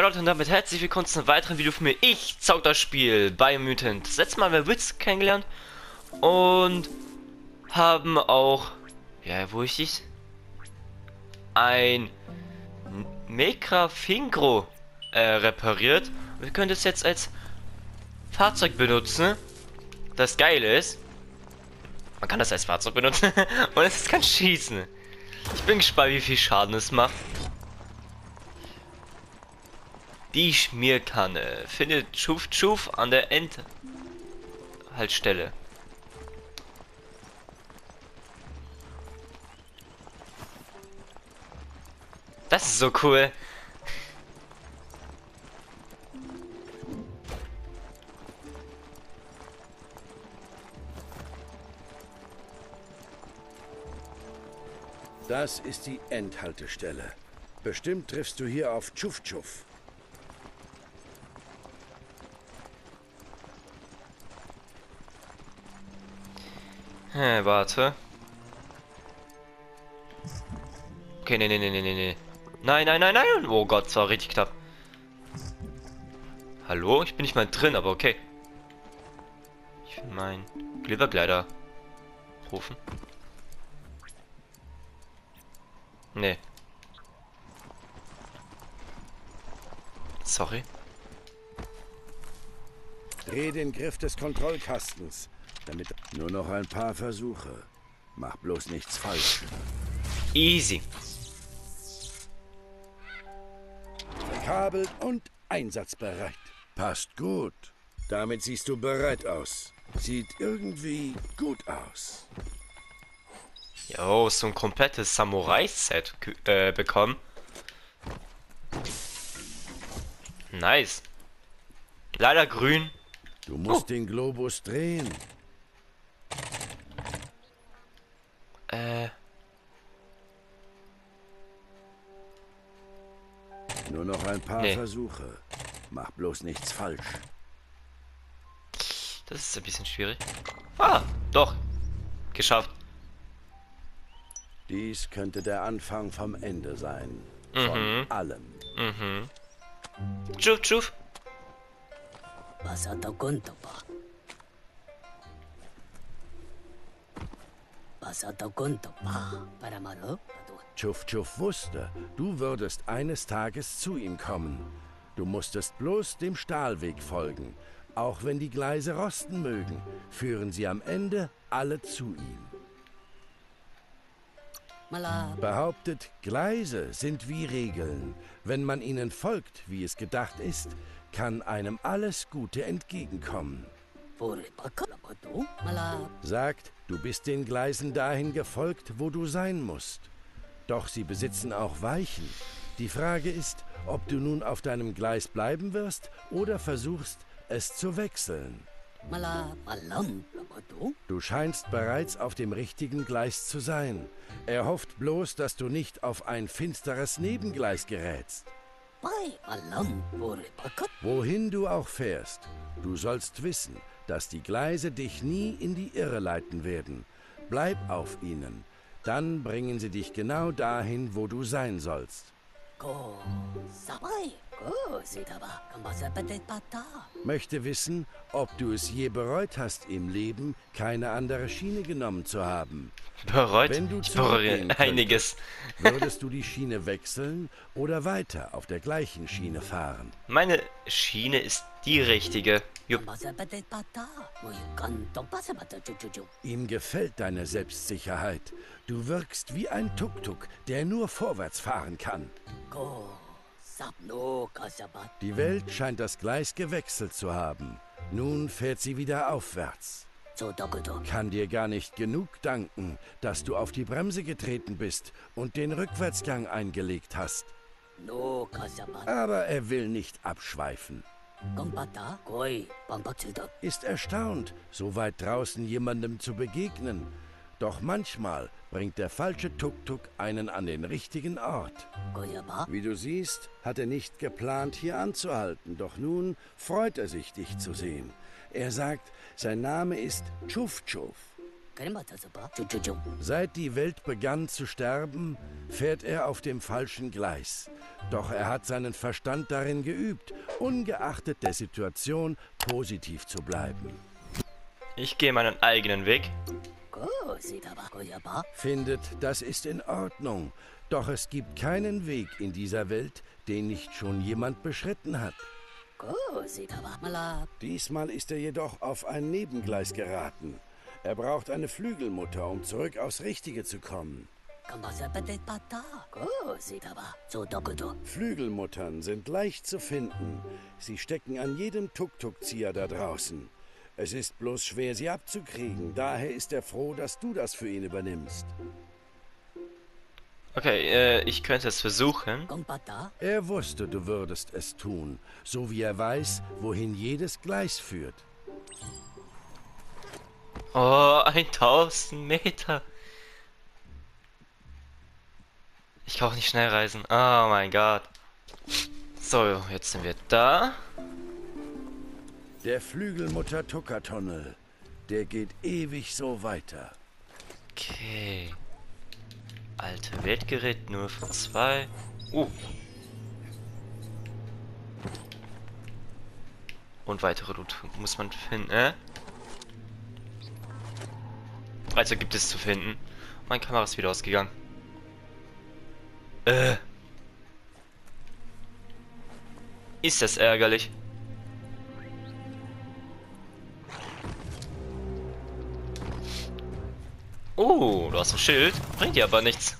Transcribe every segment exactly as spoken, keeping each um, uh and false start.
Leute und damit herzlich willkommen zu einem weiteren Video von mir. Ich zock das Spiel Biomutant. Das letzte Mal haben wir Witz kennengelernt und haben auch, ja, wo ist dies? Ein Mekra Fingro äh, repariert. Wir können das jetzt als Fahrzeug benutzen. Das Geile ist, man kann das als Fahrzeug benutzen und es kann schießen. Ich bin gespannt, wie viel Schaden es macht. Die Schmierkanne findet Tschuf Tschuf an der Endhaltestelle. Das ist so cool. Das ist die Endhaltestelle. Bestimmt triffst du hier auf Tschuf Tschuf. Hä, warte. Okay, nee, nee, nee, nee, nee. Nein, nein, nein, nein. Oh Gott, das war richtig knapp. Hallo? Ich bin nicht mal drin, aber okay. Ich will meinen Glibberkleider rufen. Nee. Sorry. Dreh den Griff des Kontrollkastens, damit nur noch ein paar Versuche. Mach bloß nichts falsch. Easy. Verkabelt und einsatzbereit. Passt gut. Damit siehst du bereit aus. Sieht irgendwie gut aus. Jo, so ein komplettes Samurai-Set äh, bekommen. Nice. Leider grün. Du musst Oh. den Globus drehen. Äh. Nur noch ein paar Nee. Versuche. Mach bloß nichts falsch. Das ist ein bisschen schwierig. Ah, doch. Geschafft. Dies könnte der Anfang vom Ende sein. Mhm. Von allem. Mhm. Tschuf, tschuf. Pasado conto pa. Pasado conto pa. Para malo. Tschuf Tschuf wusste, du würdest eines Tages zu ihm kommen. Du musstest bloß dem Stahlweg folgen. Auch wenn die Gleise rosten mögen, führen sie am Ende alle zu ihm. Mala. Behauptet, Gleise sind wie Regeln. Wenn man ihnen folgt, wie es gedacht ist, kann einem alles Gute entgegenkommen. Por pakala pato. Mala. Sagt, du bist den Gleisen dahin gefolgt, wo du sein musst. Doch sie besitzen auch Weichen. Die Frage ist, ob du nun auf deinem Gleis bleiben wirst oder versuchst, es zu wechseln. Mala. Alam. Pato. Du scheinst bereits auf dem richtigen Gleis zu sein. Er hofft bloß, dass du nicht auf ein finsteres Nebengleis gerätst. Pai. Alam. Por pakat. Wohin du auch fährst, du sollst wissen, dass die Gleise dich nie in die Irre leiten werden. Bleib auf ihnen, dann bringen sie dich genau dahin, wo du sein sollst. Ko. Sabay. Ko. Sitaba. Kambasa patet pata. Möchte wissen, ob du es je bereut hast im Leben, keine andere Schiene genommen zu haben. Bereut? Wenn du Ich zurückgehen bereue einiges. Würdest du die Schiene wechseln oder weiter auf der gleichen Schiene fahren? Meine Schiene ist die richtige. Jupp. Kambasa patet pata. Muy kanto pasa pata chuchuchu. Ihm gefällt deine Selbstsicherheit. Du wirkst wie ein Tuk-Tuk, der nur vorwärts fahren kann. Ko. Sapno kasabat. Die Welt scheint das Gleis gewechselt zu haben. Nun fährt sie wieder aufwärts. So dokoto. Kann dir gar nicht genug danken, dass du auf die Bremse getreten bist und den Rückwärtsgang eingelegt hast. No kasabat. Aber er will nicht abschweifen. Kompata. Koi. Pampatsuda. Ist erstaunt, so weit draußen jemandem zu begegnen. Doch manchmal bringt der falsche Tuk-Tuk einen an den richtigen Ort. Koyaba. Wie du siehst, hat er nicht geplant, hier anzuhalten, doch nun freut er sich, dich zu sehen. Er sagt, sein Name ist Tschuf Tschuf. 그래 맞아서 봐. 쭈쭈쭈. Seit die Welt begann zu sterben, fährt er auf dem falschen Gleis. Doch er hat seinen Verstand darin geübt, ungeachtet der Situation positiv zu bleiben. Ich gehe meinen eigenen Weg. 고시다봐. 고야봐. Findet, das ist in Ordnung. Doch es gibt keinen Weg in dieser Welt, den nicht schon jemand beschritten hat. 고시다봐. 말라. Diesmal ist er jedoch auf ein Nebengleis geraten. Er braucht eine Flügelmutter, um zurück aufs Richtige zu kommen. 간바사 빠떼 빠따. 고시다봐. 조도구도. Flügelmuttern sind leicht zu finden. Sie stecken an jedem Tuk-Tuk-Zieher da draußen. Es ist bloß schwer, sie abzukriegen. Daher ist er froh, dass du das für ihn übernimmst. Okay, äh, ich könnte es versuchen. 꽁빠따. Er wusste, du würdest es tun, so wie er weiß, wohin jedes Gleis führt. Oh, tausend Meter. Ich kann auch nicht schnell reisen. Oh mein Gott. So, jetzt sind wir da. Der Flügelmutter-Tucker-Tunnel, der geht ewig so weiter. Okay. Alte Weltgerät, nur für zwei. Uh. Und weitere Loot muss man finden, äh? Also gibt es zu finden. Meine Kamera ist wieder ausgegangen. Äh. Ist das ärgerlich? Oh, du hast ein Schild. Bringt dir aber nichts.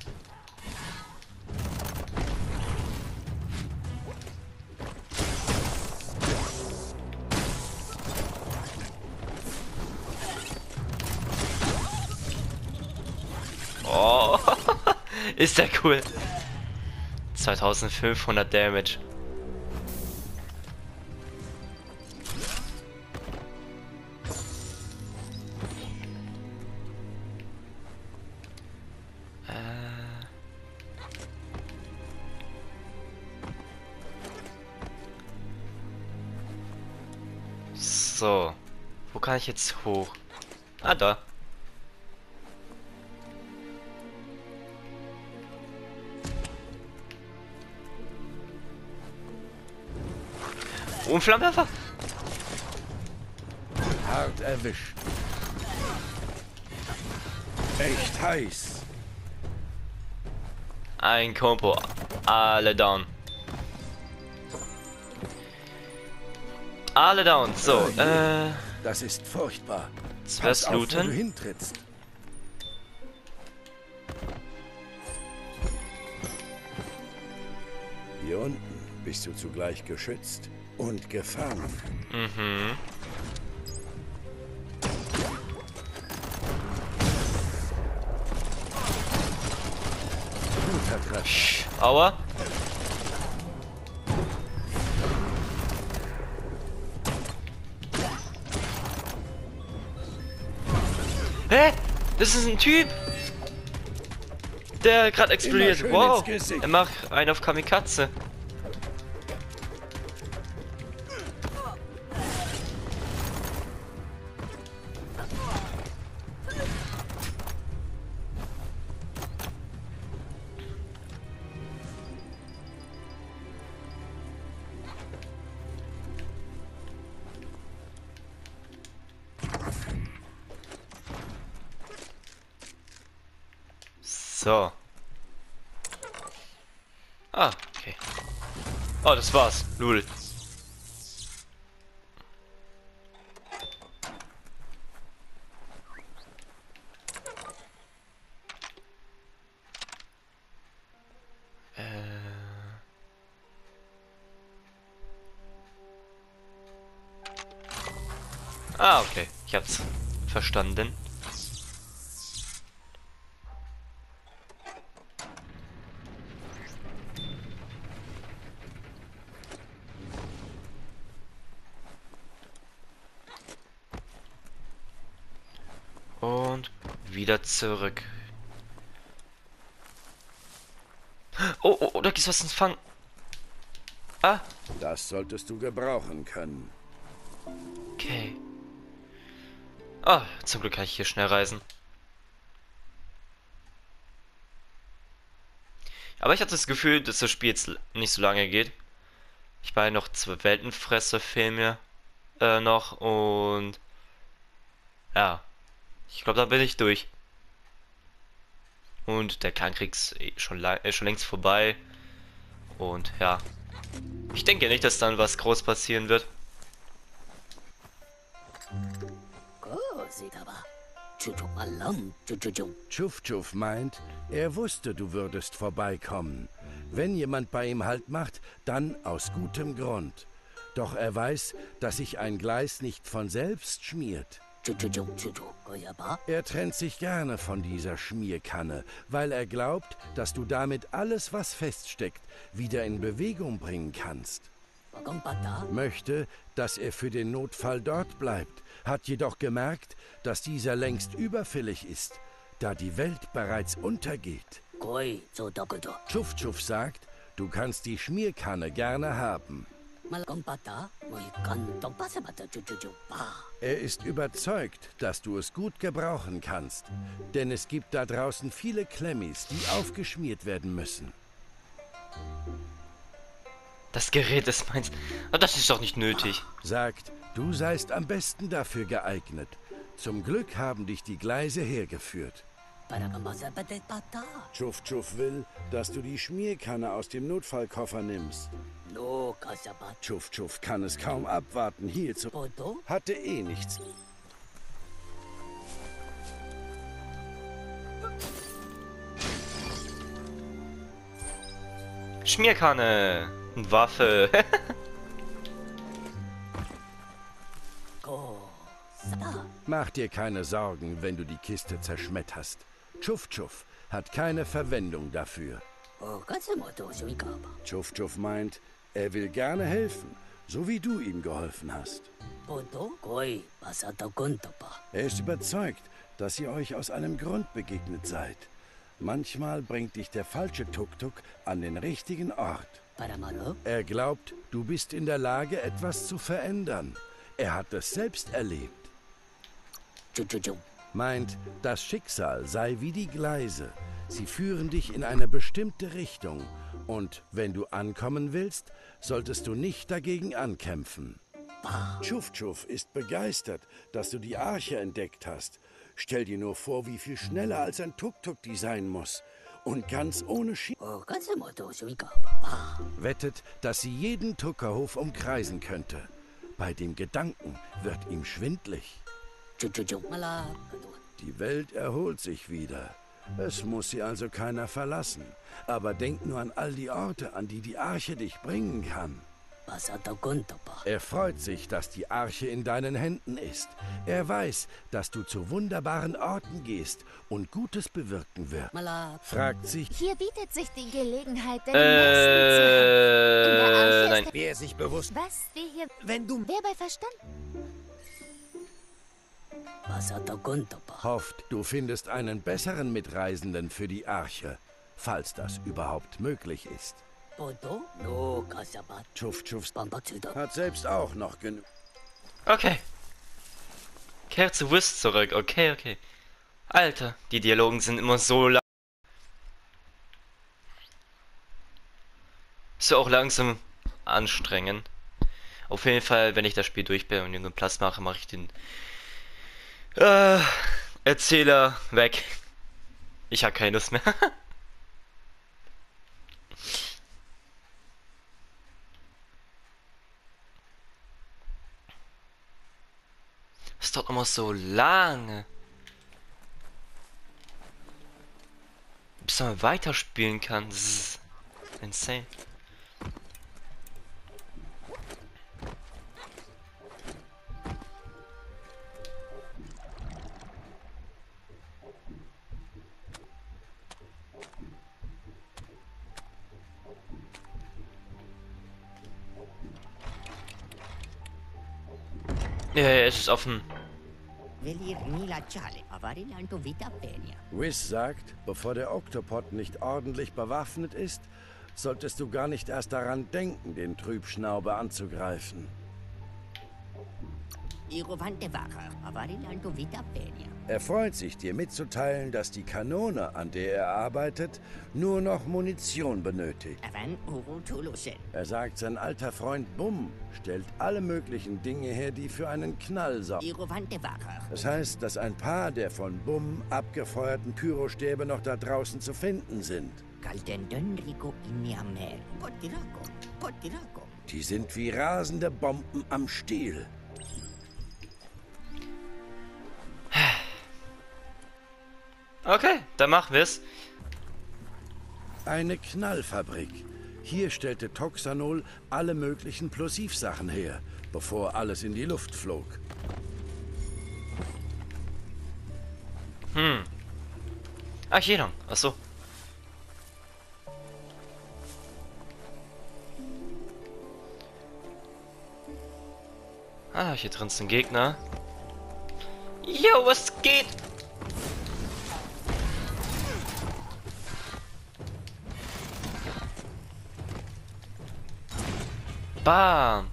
Oh, ist der cool. zweitausendfünfhundert Damage. So, wo kann ich jetzt hoch? Ah, da. Oh, ein Flammenwerfer. Hart erwischt. Echt heiß. Ein Kompo. Alle down. Alle down. So, äh. Das ist furchtbar. Zuerst Pass auf, wo du looten. hintrittst. Hier unten bist du zugleich geschützt und gefangen. Mhm. Guter Treffer. Aua. Hä? Das ist ein Typ, der gerade explodiert. schön Wow. ins Gesicht. Er macht einen auf Kamikaze. So. Ah, okay. Oh, das war's. Lul. Äh. Ah, okay. Ich hab's verstanden. Und wieder zurück. Oh, oh, oh, da gibt's was ins Fang. Ah, Das solltest du gebrauchen können. okay. Ah, zum Glück kann ich hier schnell reisen. Aber ich hatte das Gefühl, dass das Spiel jetzt nicht so lange geht. Ich meine, noch zwei Weltenfresser fehlen mir äh, noch und ja, ich glaube, da bin ich durch. Und der Clankrieg ist eh schon, äh, schon längst vorbei. Und ja, ich denke nicht, dass dann was groß passieren wird. Tschuf Tschuf meint, er wusste, du würdest vorbeikommen. Wenn jemand bei ihm Halt macht, dann aus gutem Grund. Doch er weiß, dass sich ein Gleis nicht von selbst schmiert. Er trennt sich gerne von dieser Schmierkanne, weil er glaubt, dass du damit alles, was feststeckt, wieder in Bewegung bringen kannst. Möchte, dass er für den Notfall dort bleibt, hat jedoch gemerkt, dass dieser längst überfällig ist, da die Welt bereits untergeht. Tschuf Tschuf sagt, du kannst die Schmierkanne gerne haben. Er ist überzeugt, dass du es gut gebrauchen kannst, denn es gibt da draußen viele Klemmis, die aufgeschmiert werden müssen. Das Gerät ist meins. Aber das ist doch nicht nötig. Sagt, du seist am besten dafür geeignet. Zum Glück haben dich die Gleise hergeführt. Tschuf Tschuf will, dass du die Schmierkanne aus dem Notfallkoffer nimmst. Tschuf Tschuf kann es kaum abwarten, hier zu... Hatte eh nichts. Schmierkanne. Waffe. Mach dir keine Sorgen, wenn du die Kiste zerschmetterst. Tschuf Tschuf hat keine Verwendung dafür. Tschuf Tschuf meint, er will gerne helfen, so wie du ihm geholfen hast. Er ist überzeugt, dass ihr euch aus einem Grund begegnet seid. Manchmal bringt dich der falsche Tuk-Tuk an den richtigen Ort. Er glaubt, du bist in der Lage, etwas zu verändern. Er hat es selbst erlebt. Meint, das Schicksal sei wie die Gleise. Sie führen dich in eine bestimmte Richtung. Und wenn du ankommen willst, solltest du nicht dagegen ankämpfen. Tschuf Tschuf ist begeistert, dass du die Arche entdeckt hast. Stell dir nur vor, wie viel schneller als ein Tuk-Tuk die sein muss. Und ganz ohne Ski... Wettet, dass sie jeden Tuckerhof umkreisen könnte. Bei dem Gedanken wird ihm schwindlig. Die Welt erholt sich wieder. Es muss sie also keiner verlassen. Aber denk nur an all die Orte, an die die Arche dich bringen kann. Er freut sich, dass die Arche in deinen Händen ist. Er weiß, dass du zu wunderbaren Orten gehst und Gutes bewirken wird. Fragt sich... Hier bietet sich die Gelegenheit, den Äh, In der Arche nein. ist Wer sich bewusst, was wir hier... wenn du... Wer bei Verstand? Hofft, du findest einen besseren Mitreisenden für die Arche, falls das überhaupt möglich ist. Tschuf Tschuf hat selbst auch noch genug. Okay. Kehr zu Wiz zurück. Okay, okay. Alter, die Dialogen sind immer so lang. Ist ja auch langsam anstrengend. Auf jeden Fall, wenn ich das Spiel durch bin und irgendeinen Platz mache, mache ich den äh, Erzähler weg. Ich habe keine Lust mehr. Das dauert immer so lange. Bis man weiterspielen kann. Das ist insane. Ja, ja, es ist offen. Wiz sagt, bevor der Oktopod nicht ordentlich bewaffnet ist, solltest du gar nicht erst daran denken, den Trübschnauber anzugreifen. Er freut sich, dir mitzuteilen, dass die Kanone, an der er arbeitet, nur noch Munition benötigt. Er sagt, sein alter Freund Bum stellt alle möglichen Dinge her, die für einen Knall sorgen. Das heißt, dass ein paar der von Bum abgefeuerten Pyrostäbe noch da draußen zu finden sind. Die sind wie rasende Bomben am Stiel. Okay, dann machen wir's. Eine Knallfabrik. Hier stellte Toxanol alle möglichen Plosivsachen her, bevor alles in die Luft flog. Hm. Ach, hier lang. Ach so. Ah, hier drin ist ein Gegner. Jo, was geht? Bam.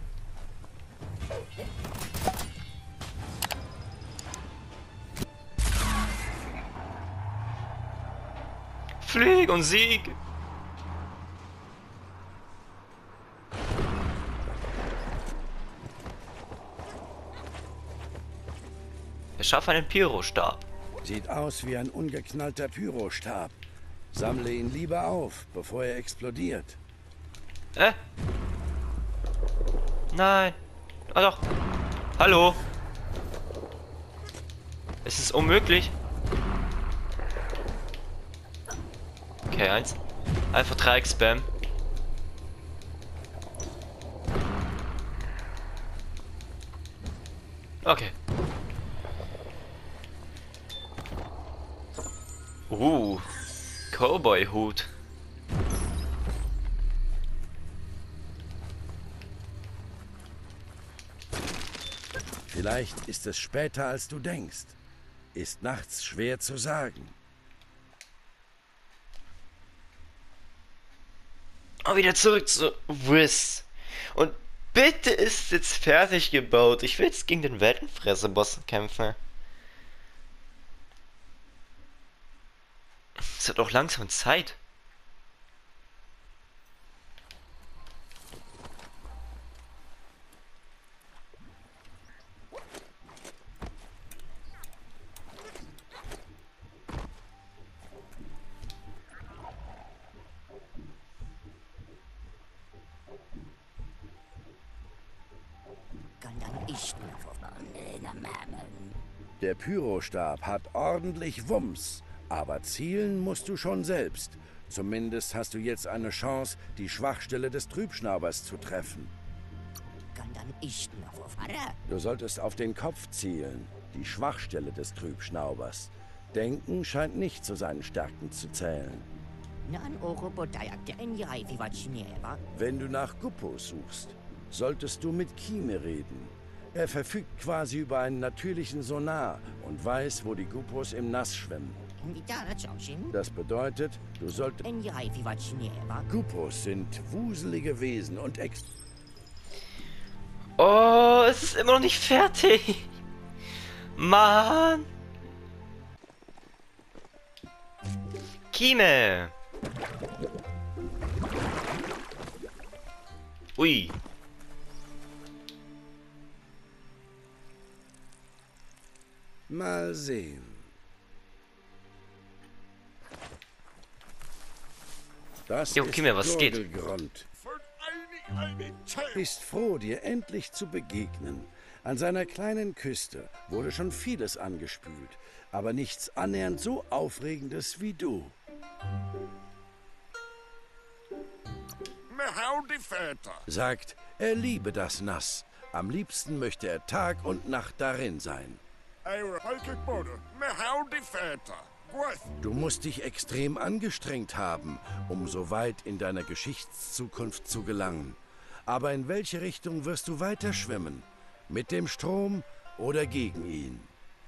Flieg und Sieg. Schaffe einen Pyrostab. Sieht aus wie ein ungeknallter Pyrostab. Sammle ihn lieber auf, bevor er explodiert. Äh? Nein. Ah doch. Hallo. Es ist unmöglich. Okay, eins. Einfach Dreieck Spam. Okay. Uh, Cowboy-Hut. Vielleicht ist es später, als du denkst. Ist nachts schwer zu sagen. Oh, wieder zurück zu Wiz. Und bitte ist jetzt fertig gebaut. Ich will jetzt gegen den Weltenfresser-Boss kämpfen. Es hat auch langsam Zeit. Der Pyrostab hat ordentlich Wumms, aber zielen musst du schon selbst. Zumindest hast du jetzt eine Chance, die Schwachstelle des Trübschnaubers zu treffen. Du solltest auf den Kopf zielen, die Schwachstelle des Trübschnaubers. Denken scheint nicht zu seinen Stärken zu zählen. Wenn du nach Gupus suchst, solltest du mit Kime reden. Er verfügt quasi über einen natürlichen Sonar und weiß, wo die Gupus im Nass schwimmen. Das bedeutet, du solltest... Gupus sind wuselige Wesen und ex... Oh, es ist immer noch nicht fertig. Mann. Kime. Ui. Mal sehen. Das Jo, ist Kime, was geht? Gurgelgrund. Ist froh, dir endlich zu begegnen. An seiner kleinen Küste wurde schon vieles angespült, aber nichts annähernd so Aufregendes wie du. Sagt, er liebe das Nass. Am liebsten möchte er Tag und Nacht darin sein. Du musst dich extrem angestrengt haben, um so weit in deiner Geschichtszukunft zu gelangen. Aber in welche Richtung wirst du weiter schwimmen? Mit dem Strom oder gegen ihn?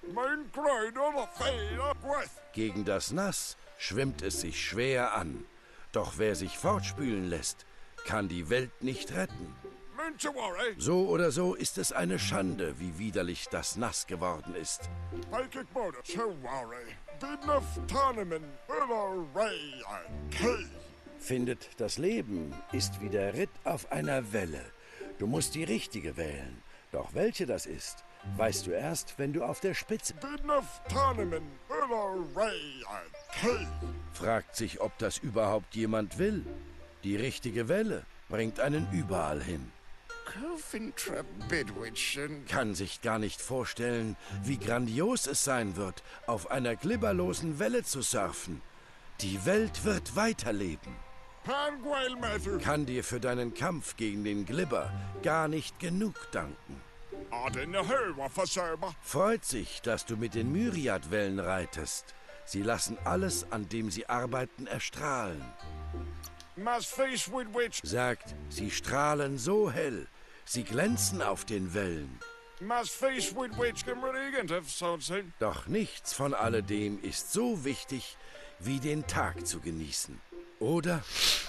Gegen das Nass schwimmt es sich schwer an. Doch wer sich fortspülen lässt, kann die Welt nicht retten. Don't you worry. So oder so ist es eine Schande, wie widerlich das Nass geworden ist. Make it more. Don't worry. Enough tournament. Ray. Key. Findet, das Leben ist wie der Ritt auf einer Welle. Du musst die richtige wählen. Doch welche das ist, weißt du erst, wenn du auf der Spitze... Enough tournament. Ray. Key. Fragt sich, ob das überhaupt jemand will. Die richtige Welle bringt einen überall hin. Cofintra Bidwitchen. Kann sich gar nicht vorstellen, wie grandios es sein wird, auf einer glibberlosen Welle zu surfen. Die Welt wird weiterleben. Kann dir für deinen Kampf gegen den Glibber gar nicht genug danken. Freut sich, dass du mit den Myriad-Wellen reitest. Sie lassen alles, an dem sie arbeiten, erstrahlen. Sagt, sie strahlen so hell, sie glänzen auf den Wellen. Doch nichts von alledem ist so wichtig, wie den Tag zu genießen. Oder?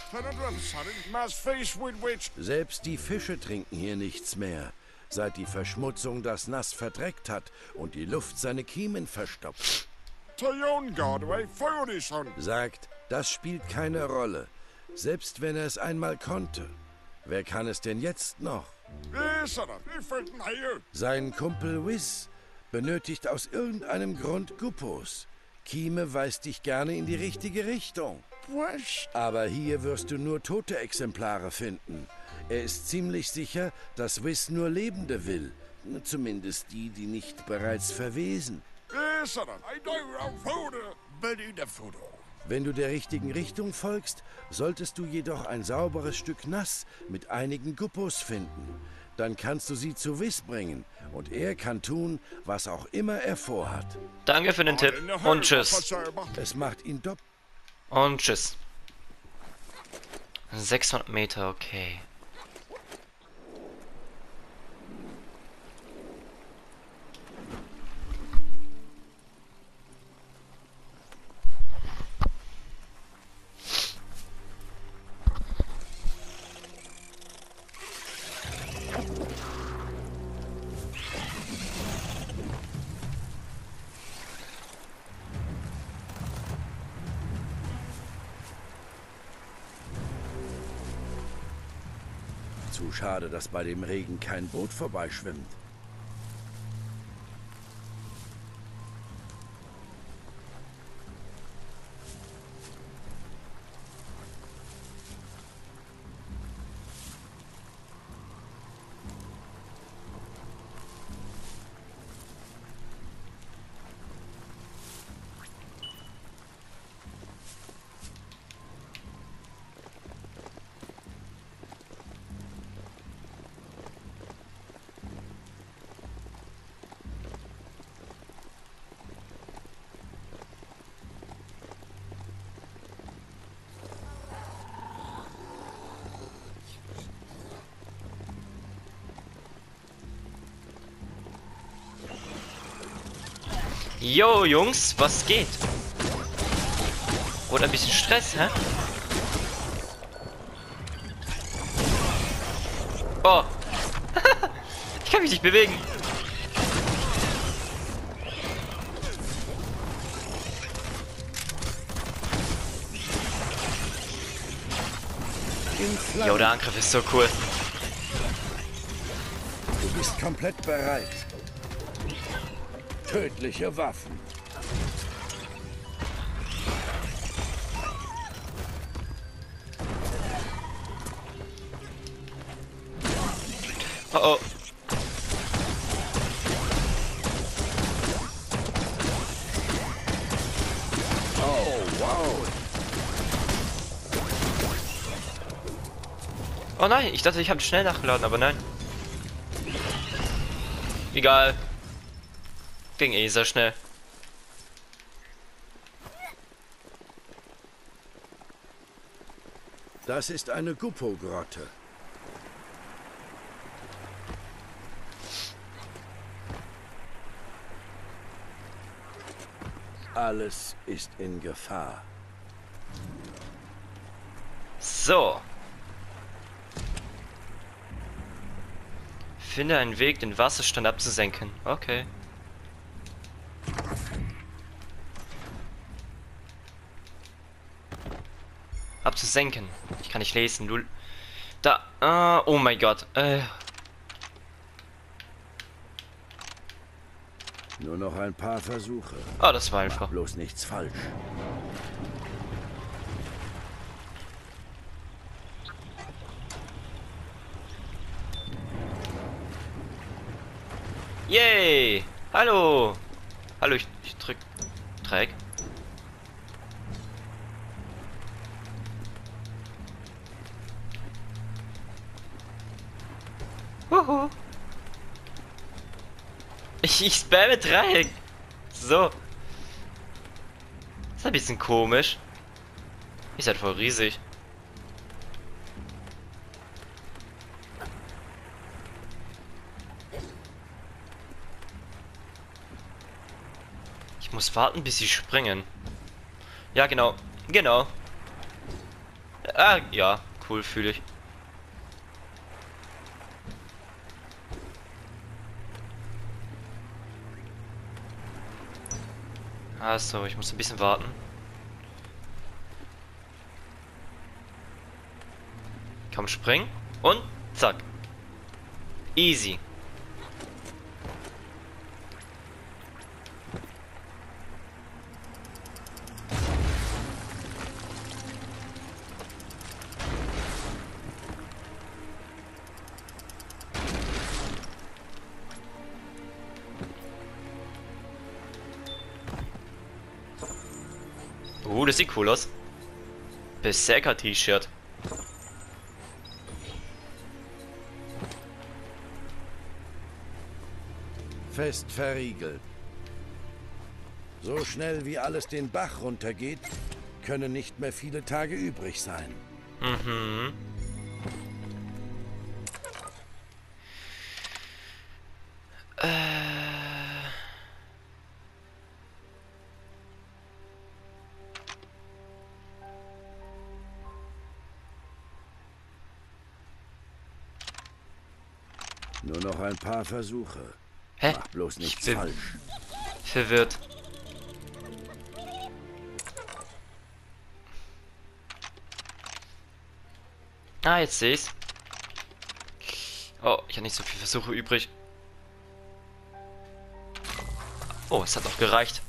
Selbst die Fische trinken hier nichts mehr, seit die Verschmutzung das Nass verdreckt hat und die Luft seine Kiemen verstopft. Sagt, das spielt keine Rolle, selbst wenn er es einmal konnte. Wer kann es denn jetzt noch? Sein Kumpel Wiz benötigt aus irgendeinem Grund Guppos. Kime weist dich gerne in die richtige Richtung. Aber hier wirst du nur tote Exemplare finden. Er ist ziemlich sicher, dass Wiz nur Lebende will. Zumindest die, die nicht bereits verwesen. Wenn du der richtigen Richtung folgst, solltest du jedoch ein sauberes Stück Nass mit einigen Guppos finden. Dann kannst du sie zu Wiz bringen und er kann tun, was auch immer er vorhat. Danke für den Tipp und tschüss. Es macht ihn doppelt. Und tschüss. sechshundert Meter, okay. Zu schade, dass bei dem Regen kein Boot vorbeischwimmt. Yo, Jungs, was geht? Oder ein bisschen Stress, hä? Oh. Ich kann mich nicht bewegen. Yo, der Angriff ist so cool. Du bist komplett bereit. Tödliche Waffen. Oh oh. Oh, wow. Oh nein, ich dachte, ich habe schnell nachgeladen, aber nein. Egal. Ging eh sehr schnell. Das ist eine Guppo-Grotte. Alles ist in Gefahr. So. Finde einen Weg, den Wasserstand abzusenken. Okay. Abzusenken. Ich kann nicht lesen. Du. Da. Ah, oh mein Gott. Äh. Nur noch ein paar Versuche. Oh, das war Mach einfach. bloß nichts falsch. Yay! Hallo! Hallo, ich, ich drück. Dreieck. Huhu. Ich, ich spamme Dreieck. So. Das ist ein bisschen komisch. Ihr seid voll riesig. Ich muss warten, bis sie springen. Ja, genau. Genau. Ah, ja. Cool, fühle ich. Achso, ich muss ein bisschen warten. Komm, spring. Und zack. Easy. Uh, das sieht cool aus. Berserker-T-Shirt. Fest verriegelt. So schnell wie alles den Bach runtergeht, können nicht mehr viele Tage übrig sein. Mhm. Äh. Nur noch ein paar Versuche. Hä? Mach bloß nichts bin falsch. verwirrt. Ah, jetzt sehe ich's. Oh, ich habe nicht so viele Versuche übrig. Oh, es hat noch gereicht.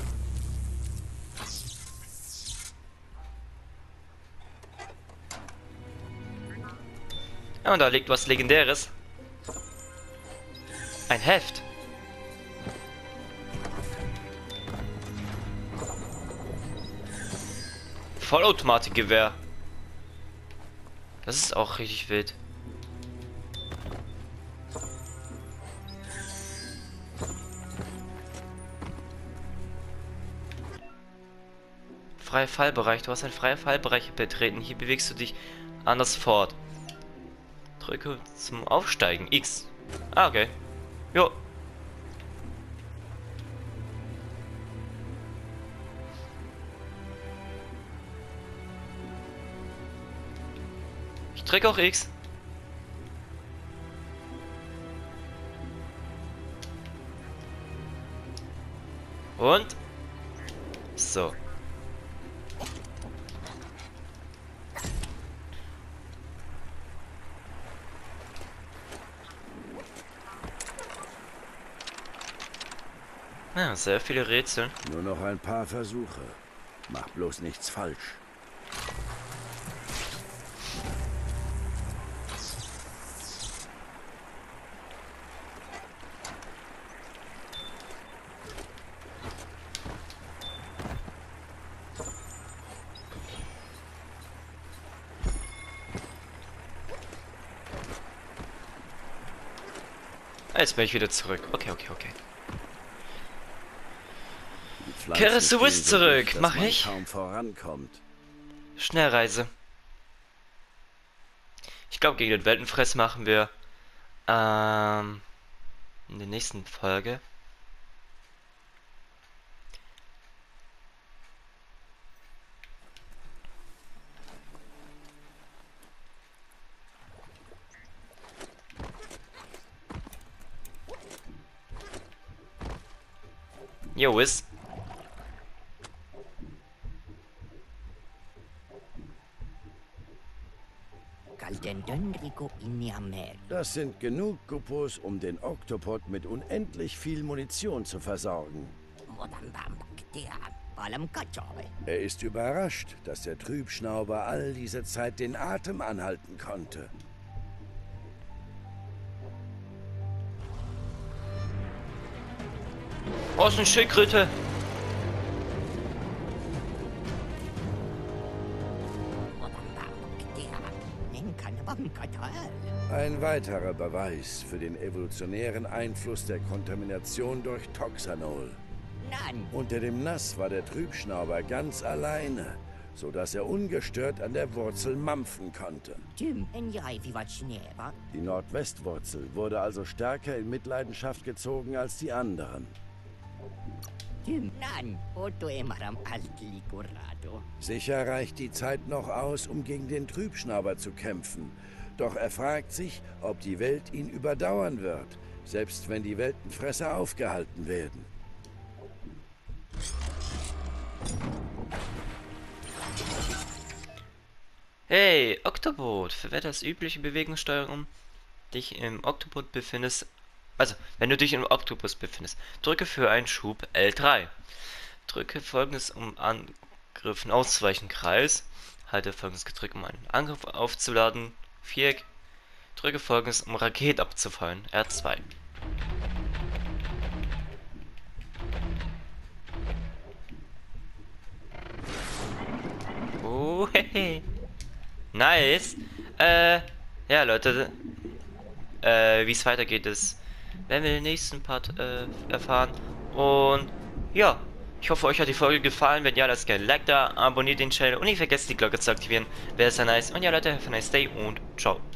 Ja, und da liegt was Legendäres. Ein Heft. Vollautomatikgewehr. Das ist auch richtig wild. Freier Fallbereich. Du hast einen freien Fallbereich betreten. Hier bewegst du dich anders fort. Drücke zum Aufsteigen. X. Ah, okay. Jo. Ich drücke auch X. Und so. Ja, sehr viele Rätsel. Nur noch ein paar Versuche. Mach bloß nichts falsch. Jetzt bin ich wieder zurück. Okay, okay, okay. Die Pflanzen Kehre zu Wiz stehen so zurück. dicht, dass Mach man ich. kaum vorankommt. Schnellreise. Ich glaube, gegen den Weltenfress machen wir ähm, in der nächsten Folge. Jo, ist. Das sind genug Gupos, um den Oktopod mit unendlich viel Munition zu versorgen. Er ist überrascht, dass der Trübschnauber all diese Zeit den Atem anhalten konnte. Oh, ist eine Schildkröte. Ein weiterer Beweis für den evolutionären Einfluss der Kontamination durch Toxanol. Unter dem Nass war der Trübschnauber ganz alleine, sodass er ungestört an der Wurzel mampfen konnte. Die Nordwestwurzel wurde also stärker in Mitleidenschaft gezogen als die anderen. Sicher reicht die Zeit noch aus, um gegen den Trübschnauber zu kämpfen. Doch er fragt sich, ob die Welt ihn überdauern wird, selbst wenn die Weltenfresser aufgehalten werden. Hey, Oktopod, verwende das übliche Bewegungssteuerung, um dich im Oktopod befindest. Also, wenn du dich im Oktopus befindest, drücke für einen Schub L drei. Drücke folgendes, um Angriffen auszuweichen, Kreis. Halte folgendes gedrückt, um einen Angriff aufzuladen, Viereck. Drücke folgendes, um Raketen abzufeuern, R zwei. Oh, hehe. Nice. Äh, ja, Leute. Äh, wie es weitergeht, ist, werden wir den nächsten Part äh, erfahren. Und ja, ich hoffe, euch hat die Folge gefallen. Wenn ja, lasst gerne ein Like da, abonniert den Channel und nicht vergesst die Glocke zu aktivieren. Wäre sehr nice. Und ja, Leute, have a nice day und ciao.